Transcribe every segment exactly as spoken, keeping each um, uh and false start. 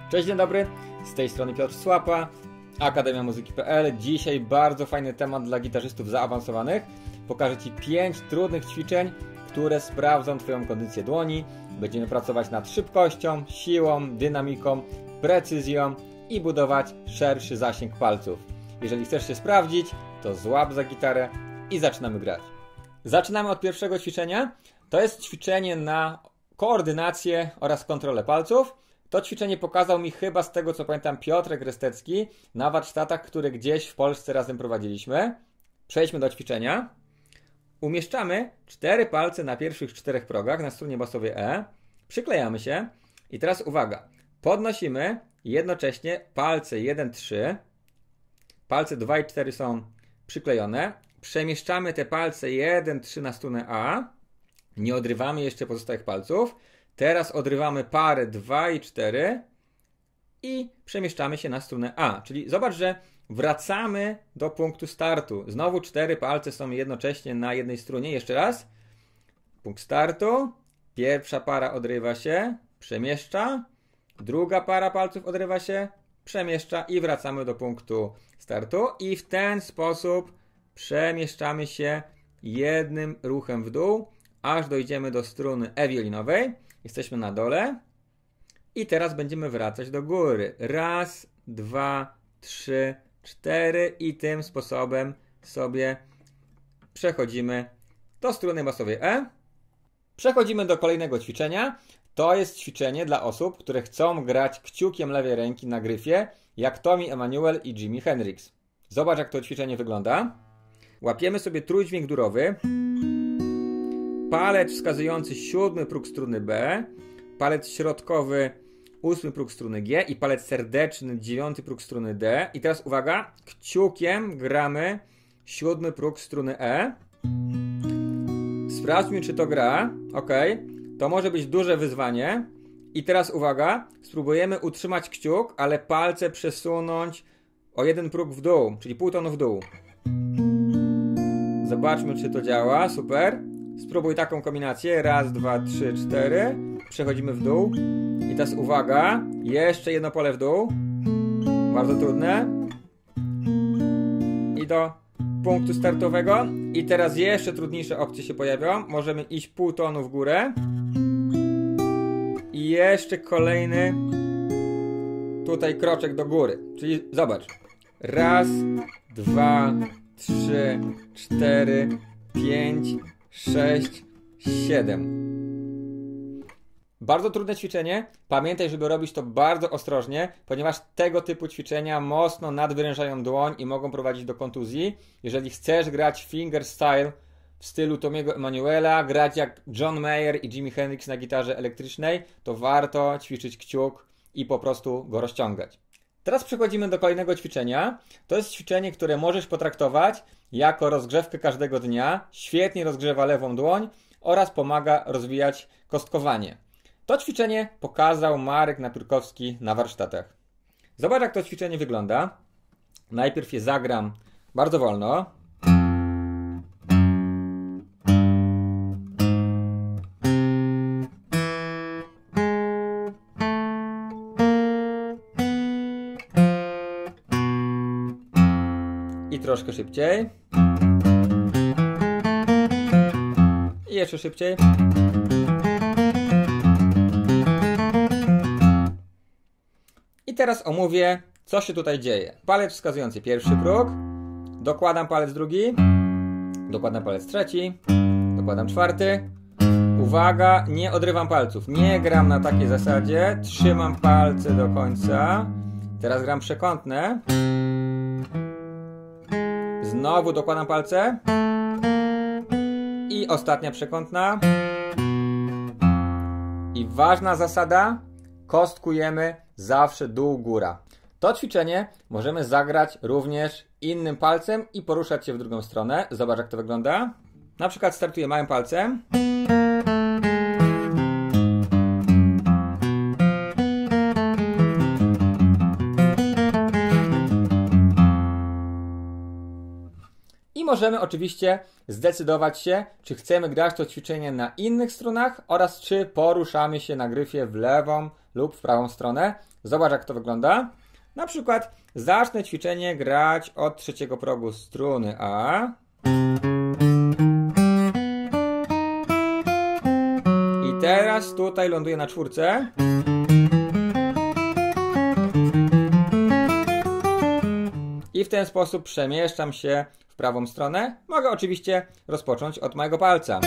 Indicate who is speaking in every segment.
Speaker 1: Cześć, dzień dobry, z tej strony Piotr Słapa, Akademia Muzyki kropka p l. Dzisiaj bardzo fajny temat dla gitarzystów zaawansowanych. Pokażę Ci pięć trudnych ćwiczeń, które sprawdzą Twoją kondycję dłoni. Będziemy pracować nad szybkością, siłą, dynamiką, precyzją i budować szerszy zasięg palców. Jeżeli chcesz się sprawdzić, to złap za gitarę i zaczynamy grać. Zaczynamy od pierwszego ćwiczenia. To jest ćwiczenie na koordynację oraz kontrolę palców. To ćwiczenie pokazał mi chyba, z tego co pamiętam, Piotrek Restecki na warsztatach, które gdzieś w Polsce razem prowadziliśmy. Przejdźmy do ćwiczenia. Umieszczamy cztery palce na pierwszych czterech progach na strunie basowej E. Przyklejamy się i teraz uwaga. Podnosimy jednocześnie palce jeden, trzy. Palce dwa i cztery są przyklejone. Przemieszczamy te palce jeden, trzy na strunę A. Nie odrywamy jeszcze pozostałych palców. Teraz odrywamy parę dwa i cztery i przemieszczamy się na strunę A. Czyli zobacz, że wracamy do punktu startu. Znowu cztery palce są jednocześnie na jednej strunie. Jeszcze raz. Punkt startu. Pierwsza para odrywa się, przemieszcza. Druga para palców odrywa się, przemieszcza i wracamy do punktu startu. I w ten sposób przemieszczamy się jednym ruchem w dół, aż dojdziemy do struny E wiolinowej. Jesteśmy na dole i teraz będziemy wracać do góry. Raz, dwa, trzy, cztery i tym sposobem sobie przechodzimy do struny basowej E. Przechodzimy do kolejnego ćwiczenia. To jest ćwiczenie dla osób, które chcą grać kciukiem lewej ręki na gryfie, jak Tommy Emmanuel i Jimi Hendrix. Zobacz, jak to ćwiczenie wygląda. Łapiemy sobie trójdźwięk górowy. Palec wskazujący siódmy próg struny B, palec środkowy ósmy próg struny G i palec serdeczny dziewiąty próg struny D. I teraz uwaga, kciukiem gramy siódmy próg struny E. Sprawdźmy, czy to gra. Ok, to może być duże wyzwanie. I teraz uwaga, spróbujemy utrzymać kciuk, ale palce przesunąć o jeden próg w dół, czyli pół tonu w dół. Zobaczmy, czy to działa. Super. Spróbuj taką kombinację. Raz, dwa, trzy, cztery. Przechodzimy w dół. I teraz uwaga. Jeszcze jedno pole w dół. Bardzo trudne. I do punktu startowego. I teraz jeszcze trudniejsze opcje się pojawią. Możemy iść pół tonu w górę. I jeszcze kolejny tutaj kroczek do góry. Czyli zobacz. Raz, dwa, trzy, cztery, pięć, sześć, siedem. Bardzo trudne ćwiczenie. Pamiętaj, żeby robić to bardzo ostrożnie, ponieważ tego typu ćwiczenia mocno nadwyrężają dłoń i mogą prowadzić do kontuzji. Jeżeli chcesz grać fingerstyle w stylu Tommy'ego Emmanuela, grać jak John Mayer i Jimi Hendrix na gitarze elektrycznej, to warto ćwiczyć kciuk i po prostu go rozciągać. Teraz przechodzimy do kolejnego ćwiczenia. To jest ćwiczenie, które możesz potraktować jako rozgrzewkę każdego dnia. Świetnie rozgrzewa lewą dłoń oraz pomaga rozwijać kostkowanie. To ćwiczenie pokazał Marek Napiórkowski na warsztatach. Zobacz, jak to ćwiczenie wygląda. Najpierw je zagram bardzo wolno. I troszkę szybciej. I jeszcze szybciej. I teraz omówię, co się tutaj dzieje. Palec wskazujący pierwszy próg. Dokładam palec drugi. Dokładam palec trzeci. Dokładam czwarty. Uwaga, nie odrywam palców. Nie gram na takiej zasadzie. Trzymam palce do końca. Teraz gram przekątne. Znowu dokładam palce. I ostatnia przekątna. I ważna zasada. Kostkujemy zawsze dół, góra. To ćwiczenie możemy zagrać również innym palcem i poruszać się w drugą stronę. Zobacz, jak to wygląda. Na przykład startuję małym palcem. możemy oczywiście zdecydować się, czy chcemy grać to ćwiczenie na innych strunach oraz czy poruszamy się na gryfie w lewą lub w prawą stronę. Zobacz, jak to wygląda. Na przykład zacznę ćwiczenie grać od trzeciego progu struny A. I teraz tutaj ląduję na czwórce. I w ten sposób przemieszczam się w prawą stronę. Mogę oczywiście rozpocząć od małego palca.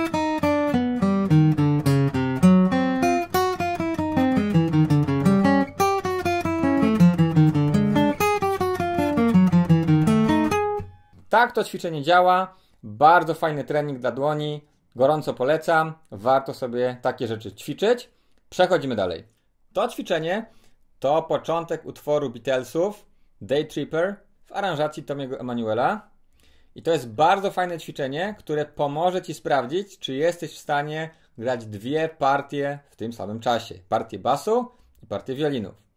Speaker 1: Tak to ćwiczenie działa. Bardzo fajny trening dla dłoni. Gorąco polecam. Warto sobie takie rzeczy ćwiczyć. Przechodzimy dalej. To ćwiczenie to początek utworu Beatlesów Day Tripper w aranżacji Tommy'ego Emmanuela. I to jest bardzo fajne ćwiczenie, które pomoże Ci sprawdzić, czy jesteś w stanie grać dwie partie w tym samym czasie. Partię basu i partię wiolinów.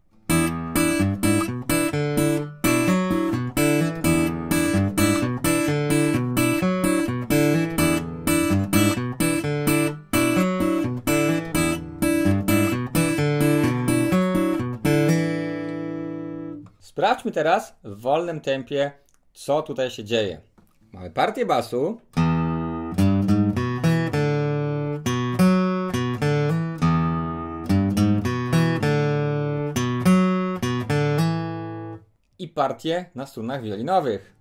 Speaker 1: Sprawdźmy teraz w wolnym tempie, co tutaj się dzieje. Mamy partię basu. I partię na strunach wiolinowych.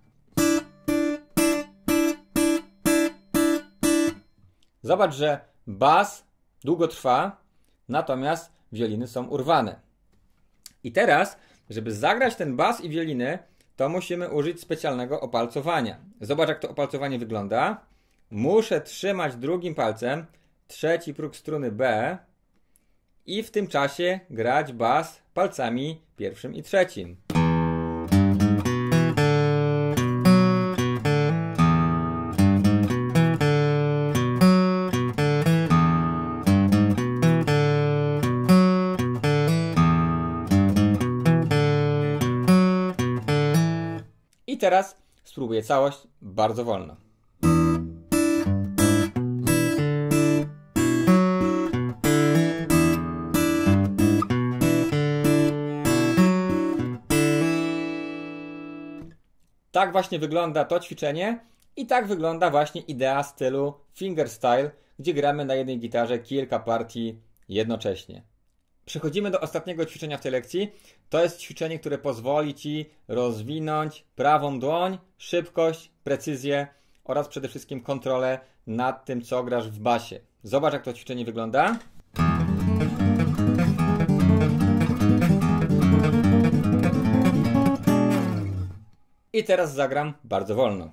Speaker 1: Zobacz, że bas długo trwa, natomiast wioliny są urwane. I teraz, żeby zagrać ten bas i wioliny, to musimy użyć specjalnego opalcowania. Zobacz, jak to opalcowanie wygląda. Muszę trzymać drugim palcem trzeci próg struny B i w tym czasie grać bas palcami pierwszym i trzecim. I teraz spróbuję całość bardzo wolno. Tak właśnie wygląda to ćwiczenie i tak wygląda właśnie idea stylu fingerstyle, gdzie gramy na jednej gitarze kilka partii jednocześnie. Przechodzimy do ostatniego ćwiczenia w tej lekcji. To jest ćwiczenie, które pozwoli Ci rozwinąć prawą dłoń, szybkość, precyzję oraz przede wszystkim kontrolę nad tym, co grasz w basie. Zobacz, jak to ćwiczenie wygląda. I teraz zagram bardzo wolno.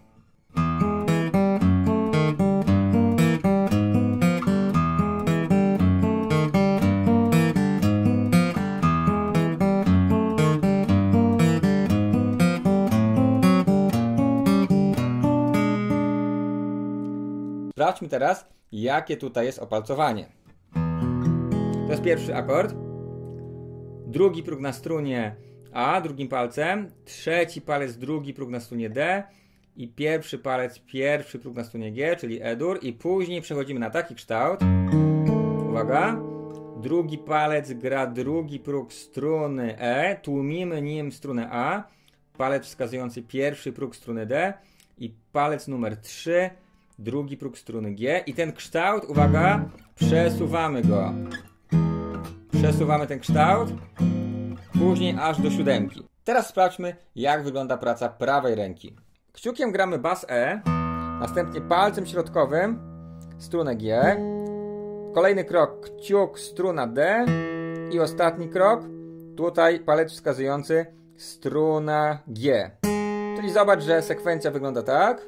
Speaker 1: Sprawdźmy teraz, jakie tutaj jest opalcowanie. To jest pierwszy akord. Drugi próg na strunie A, drugim palcem. Trzeci palec, drugi próg na strunie D. I pierwszy palec, pierwszy próg na strunie G, czyli E-dur. I później przechodzimy na taki kształt. Uwaga. Drugi palec gra drugi próg struny E. Tłumimy nim strunę A. Palec wskazujący pierwszy próg struny D. I palec numer trzy. Drugi próg struny G i ten kształt, uwaga, przesuwamy go. Przesuwamy ten kształt, później aż do siódemki. Teraz sprawdźmy, jak wygląda praca prawej ręki. Kciukiem gramy bas E, następnie palcem środkowym strunę G, kolejny krok kciuk, struna D i ostatni krok, tutaj palec wskazujący struna G. Czyli zobacz, że sekwencja wygląda tak.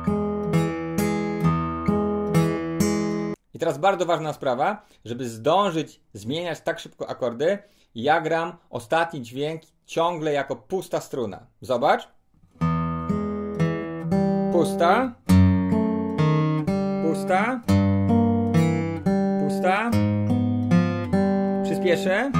Speaker 1: I teraz bardzo ważna sprawa, żeby zdążyć zmieniać tak szybko akordy, ja gram ostatni dźwięk ciągle jako pusta struna. Zobacz. Pusta. Pusta. Pusta. Przyspieszę.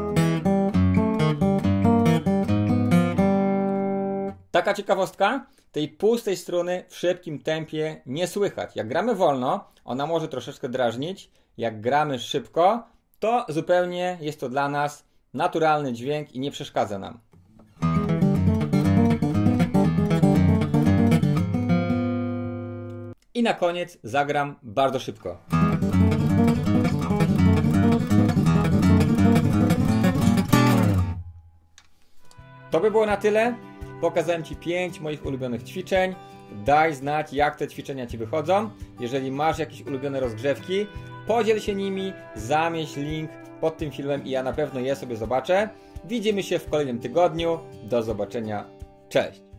Speaker 1: Taka ciekawostka. tej pustej struny w szybkim tempie nie słychać. Jak gramy wolno, ona może troszeczkę drażnić. Jak gramy szybko, to zupełnie jest to dla nas naturalny dźwięk i nie przeszkadza nam. I na koniec zagram bardzo szybko. To by było na tyle. Pokazałem Ci pięć moich ulubionych ćwiczeń. Daj znać, jak te ćwiczenia Ci wychodzą. Jeżeli masz jakieś ulubione rozgrzewki, podziel się nimi, zamieść link pod tym filmem i ja na pewno je sobie zobaczę. Widzimy się w kolejnym tygodniu. Do zobaczenia. Cześć!